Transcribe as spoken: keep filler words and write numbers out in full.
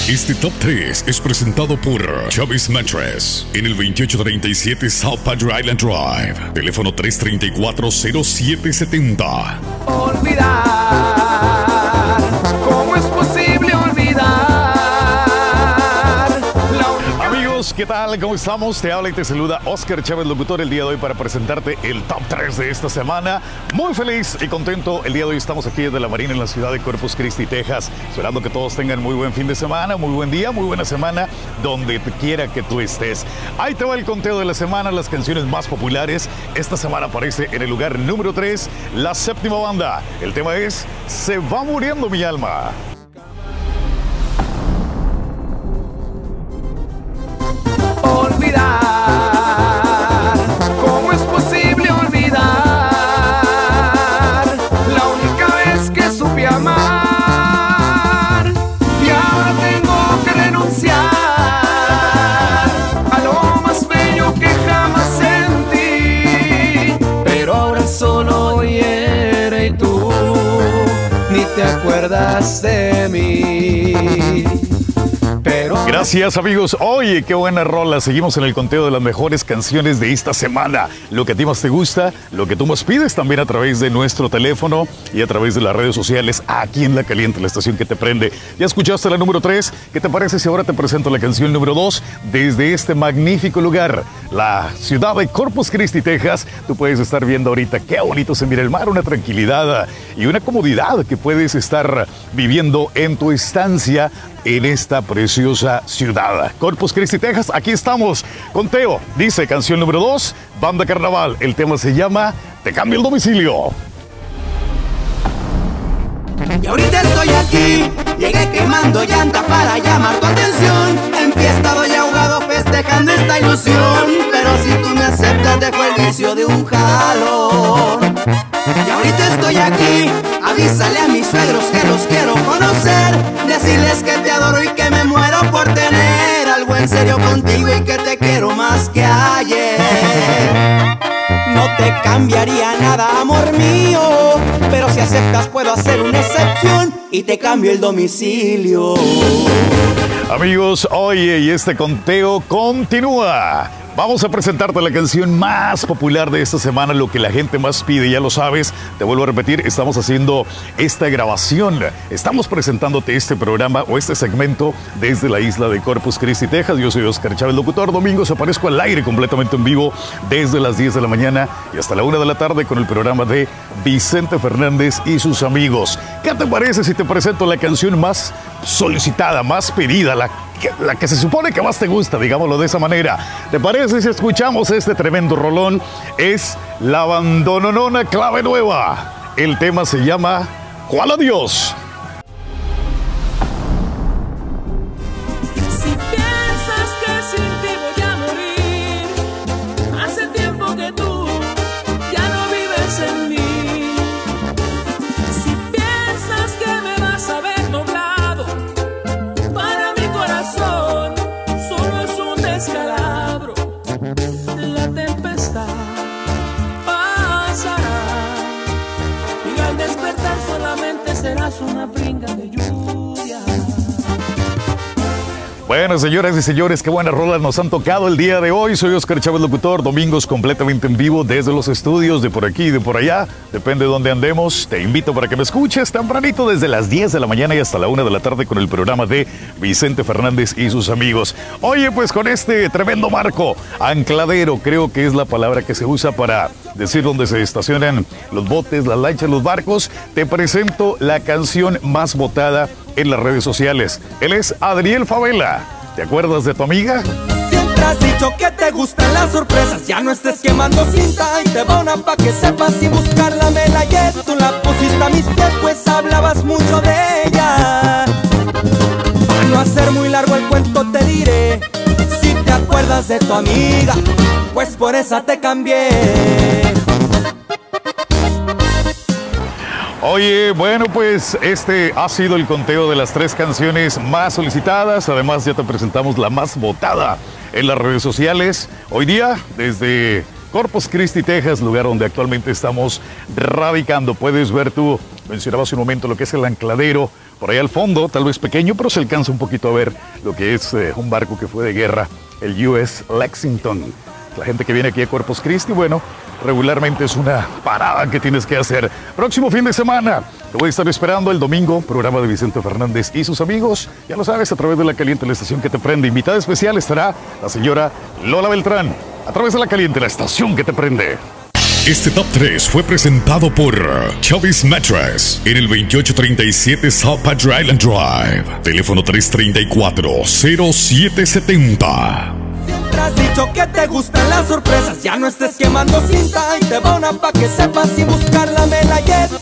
Este top tres es presentado por Chubby's Mattress en el veintiocho treinta y siete South Padre Island Drive. Teléfono tres tres cuatro, cero siete siete cero. Olvidar, ¿cómo es posible olvidar? Amigos, ¿qué tal? ¿Cómo estamos? Te habla y te saluda Oscar Chávez, locutor, el día de hoy para presentarte el top tres de esta semana. Muy feliz y contento. El día de hoy estamos aquí desde la Marina en la ciudad de Corpus Christi, Texas. Esperando que todos tengan muy buen fin de semana, muy buen día, muy buena semana, donde quiera que tú estés. Ahí te va el conteo de la semana, las canciones más populares. Esta semana aparece en el lugar número tres, la séptima banda. El tema es Se va muriendo mi alma. Olvidar, ¿cómo es posible olvidar? La única vez que supe amar y ahora tengo que renunciar a lo más bello que jamás sentí. Pero ahora solo hiere y tú ni te acuerdas de mí. Pero... Gracias, amigos. Oye, qué buena rola. Seguimos en el conteo de las mejores canciones de esta semana. Lo que a ti más te gusta, lo que tú más pides también a través de nuestro teléfono y a través de las redes sociales aquí en La Caliente, la estación que te prende. Ya escuchaste la número tres. ¿Qué te parece si ahora te presento la canción número dos desde este magnífico lugar, la ciudad de Corpus Christi, Texas? Tú puedes estar viendo ahorita qué bonito se mira el mar, una tranquilidad y una comodidad que puedes estar viviendo en tu estancia en esta preciosa ciudad. Corpus Christi, Texas, aquí estamos. Conteo, dice canción número dos, Banda Carnaval. El tema se llama Te cambio el domicilio. Y ahorita estoy aquí, llegué quemando llanta para llamar tu atención. Enfiestado y ahogado festejando esta ilusión. Pero si tú me aceptas dejo el vicio de un jalón. Y ahorita estoy aquí, avísale a mis suegros que los quiero conocer. Decirles que te adoro y que me muero por tener algo en serio contigo y que te quiero más que ayer. No te cambiaría nada, amor mío, pero si aceptas puedo hacer una excepción y te cambio el domicilio. Amigos, oye, y este conteo continúa. Vamos a presentarte la canción más popular de esta semana, lo que la gente más pide, ya lo sabes. Te vuelvo a repetir, estamos haciendo esta grabación. Estamos presentándote este programa o este segmento desde la isla de Corpus Christi, Texas. Yo soy Oscar Chávez, locutor. Domingos aparezco al aire completamente en vivo desde las diez de la mañana y hasta la una de la tarde con el programa de Vicente Fernández y sus amigos. ¿Qué te parece si te presento la canción más solicitada, más pedida, la que, la que se supone que más te gusta, digámoslo de esa manera? ¿Te parece si escuchamos este tremendo rolón? Es la bandononona Clave Nueva. El tema se llama ¿Cuál adiós? Si piensas que sin ti voy a morir, hace tiempo que tú ya no vives en mí. Si piensas que me vas a ver doblado, para mi corazón solo es un descalabro. La tempestad pasará y al despertar solamente serás una brinca de lluvia. Bueno, señoras y señores, qué buenas rolas nos han tocado el día de hoy. Soy Oscar Chávez, locutor. Domingos completamente en vivo desde los estudios de por aquí y de por allá. Depende de dónde andemos. Te invito para que me escuches tempranito desde las diez de la mañana y hasta la una de la tarde con el programa de Vicente Fernández y sus amigos. Oye, pues con este tremendo marco, ancladero, creo que es la palabra que se usa para decir dónde se estacionan los botes, las lanchas, los barcos, te presento la canción más votada en las redes sociales. Él es Adriel Favela. ¿Te acuerdas de tu amiga? Siempre has dicho que te gustan las sorpresas. Ya no estés quemando cinta y te va una pa' que sepas. Si buscarla me la hallé, tú la pusiste a mis pies, pues hablabas mucho de ella. Para no hacer muy largo el cuento te diré, si te acuerdas de tu amiga, pues por esa te cambié. Oye, bueno, pues este ha sido el conteo de las tres canciones más solicitadas. Además, ya te presentamos la más votada en las redes sociales. Hoy día, desde Corpus Christi, Texas, lugar donde actualmente estamos radicando. Puedes ver tú, mencionabas un momento lo que es el ancladero, Por ahí al fondo, tal vez pequeño, pero se alcanza un poquito a ver lo que es eh, un barco que fue de guerra, el U S Lexington. La gente que viene aquí a Corpus Christi, bueno, regularmente es una parada que tienes que hacer. Próximo fin de semana, te voy a estar esperando el domingo, programa de Vicente Fernández y sus amigos. Ya lo sabes, a través de La Caliente, la estación que te prende. Invitada especial estará la señora Lola Beltrán, a través de La Caliente, la estación que te prende. Este top tres fue presentado por Chubby's Mattress en el veintiocho treinta y siete South Padre Island Drive. Teléfono tres tres cuatro, cero siete siete cero. Siempre has dicho que te gustan las sorpresas. Ya no estés quemando cinta y te va una pa' que sepas y buscar la medalla.